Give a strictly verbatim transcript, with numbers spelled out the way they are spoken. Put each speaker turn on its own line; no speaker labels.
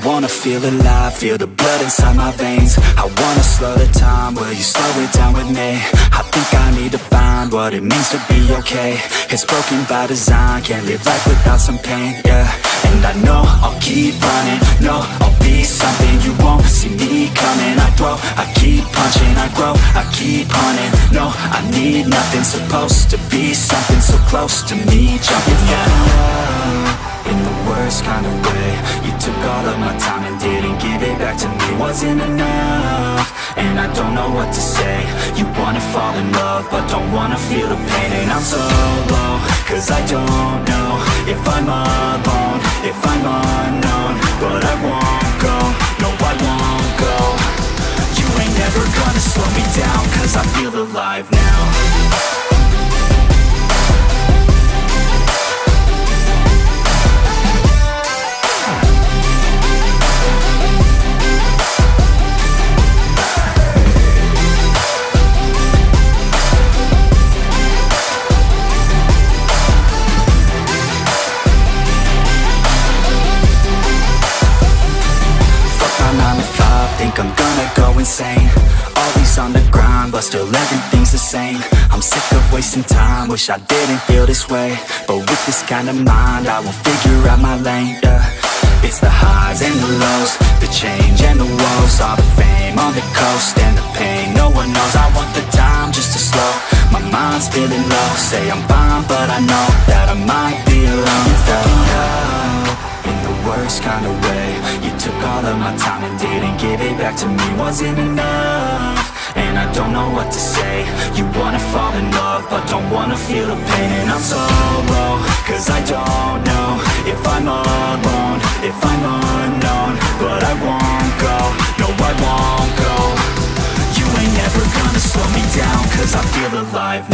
wanna feel alive, feel the blood inside my veins. I wanna slow the time, will you slow it down with me? I think I need to find what it means to be okay. It's broken by design, can't live life without some pain, yeah. And I know I'll keep running, no, I'll be something you won't see me coming. I grow, I keep punching, I grow, I keep hunting. No, I need nothing, supposed to be something so close to me. Jumping out in the worst kind of way. You took all of my time and didn't give it back to me. Wasn't enough, and I don't know what to say. You wanna fall in love, but don't wanna feel the pain. And I'm so low, cause I don't know if I'm alone, if I'm unknown. But I won't go, no I won't go. You ain't never gonna slow me down, cause I feel alive now. Think I'm gonna go insane. Always on the grind, but still everything's the same. I'm sick of wasting time, wish I didn't feel this way. But with this kind of mind, I will figure out my lane, yeah. It's the highs and the lows, the change and the woes. All the fame on the coast and the pain no one knows. I want the time just to slow, my mind's feeling low. Say I'm fine, but I know that I might be alone. You felt me out in the worst kind of way. You took all of my time and didn't give it back to me. Wasn't enough, and I don't know what to say. You wanna fall in love, but don't wanna feel the pain. And I'm so low, cause I don't know if I'm alone, if I'm unknown. But I won't go, no I won't go. You ain't never gonna slow me down, cause I feel alive